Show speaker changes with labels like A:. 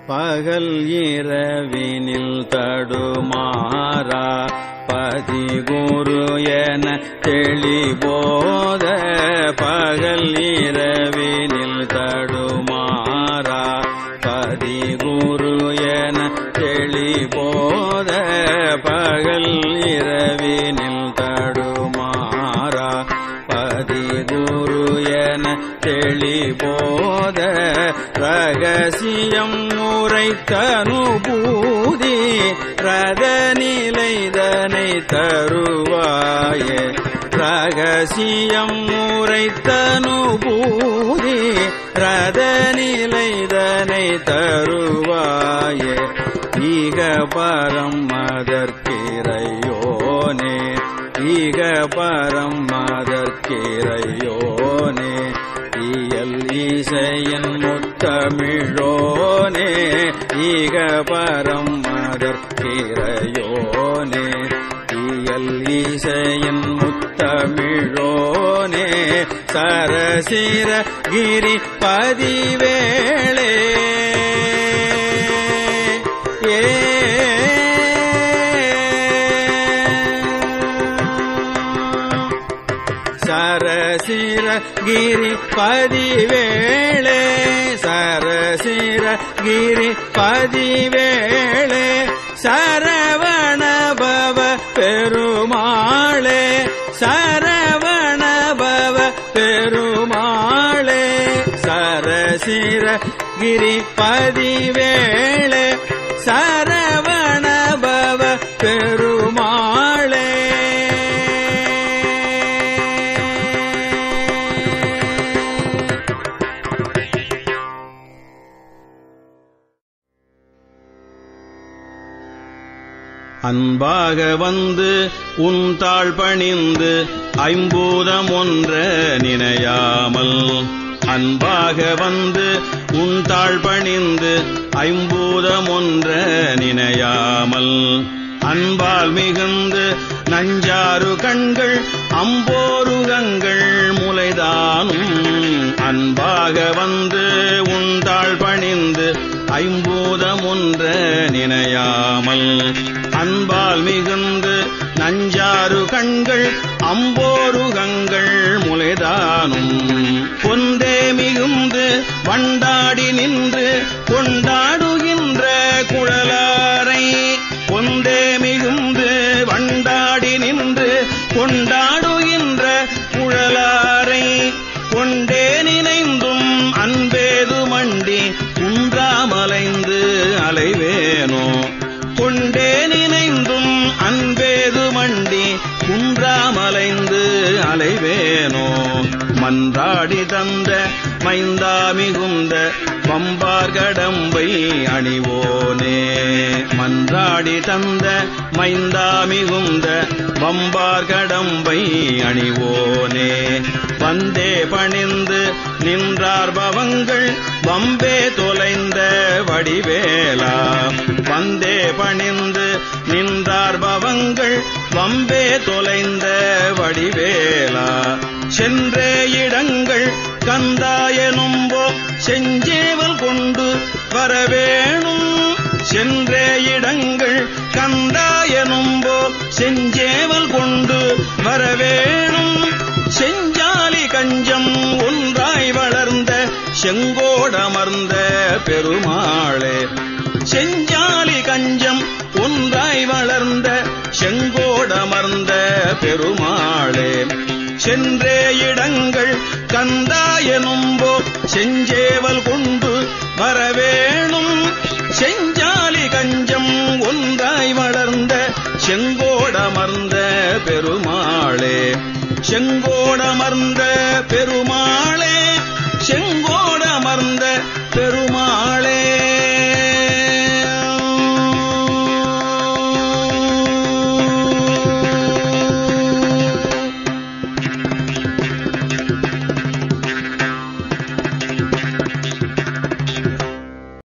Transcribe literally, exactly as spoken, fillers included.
A: பகல் இரவினில் தடுமாறா பதி குரு என தெளிபோத பகல் இரவினில் தடுமாறா பதி குரு என தெளிபோத பகல் இரவினில் தடுமாறா பதி குரு என தெளிபோத ரகசியம் உரைத்தனுபூதி ரத நிலைதனை தருவாயே ரகசியம் உரைத்தனுபூதி ரத நிலைதனை தருவாயே ஈக பரம் மதற்கிறையோனே ஈக பரம் மதற்கிறையோனே இயல் இசையின் முத்தமிழோனே ஈக பரம் மதற்கிறையோனே இயல் இசையின் முத்தமிழோனே சரசிர கிரி பதிவேளே ஏ சரசிர கிரி பதிவேளே சரசிர கிரி பதிவேளே சரவண பவ பெருமாளே சரவண பவ பெருமாளே சரசிர கிரி பதிவேளே சரவண பவ பெருமாளே அன்பாக வந்து உன் தாழ் பணிந்து ஐம்பூதம் ஒன்ற நினையாமல் அன்பாக வந்து உன் தாழ் பணிந்து ஐம்பூதம் ஒன்ற நினையாமல் அன்பால் மிகுந்து நஞ்சாறு கண்கள் அம்போருகங்கள் முளைதானும் அன்பாக வந்து உன் தாழ் பணிந்து ஐம்பூதம் ஒன்ற நினையாமல் அன்பால் மிகுந்து நஞ்சாறு கண்கள் அம்போருகங்கள் முளைதானும் பொந்தே மிகுந்து வண்டாடி நின்று கொண்டாடுகின்ற குழலாரை பொந்தே மிகுந்து வண்டாடி நின்று கொண்டாடுகின்ற குழலாரை கொண்டே நினைந்தும் அன்பேது மண்டி குன்றாமலைந்து அலைவேனோ கொண்டே நினைந்தும் அன்பேது மண்டி குன்றாமலைந்து அலைவேனோ மன்றாடி தந்த மைந்தா மிகுந்த வம்பார் கடம்பை அணிவோனே மன்றாடி தந்த மைந்தா மிகுந்த வம்பார் கடம்பை அணிவோனே வந்தே பணிந்து நின்றார் பவங்கள் வம்பே தொலைந்த வடிவேலா வந்தே பணிந்து நின்றார் பவங்கள் வம்பே தொலைந்த வடிவேலா சென்றே இடங்கள் கந்தாயனும்போ செஞ்சேவல் கொண்டு வரவேணும் சென்றே இடங்கள் கந்தாயனும்போ செஞ்சேவல் கொண்டு வரவேணும் செஞ்சாலி கஞ்சம் ஒன்றாய் வளர்ந்த செங்கோடமர்ந்த பெருமாளே செஞ்சாலி கஞ்சம் ஒன்றாய் வளர்ந்த செங்கோடமர்ந்த பெருமாளே சென்றே இடங்கள் கந்தாயனும்போ செஞ்சேவல் கொண்டு வரவேணும் செஞ்சாலி கஞ்சம் ஒன்றாய் வளர்ந்த செங்கோடமர்ந்த பெருமாளே செங்கோடமர்ந்த பெருமாளே செங்கோ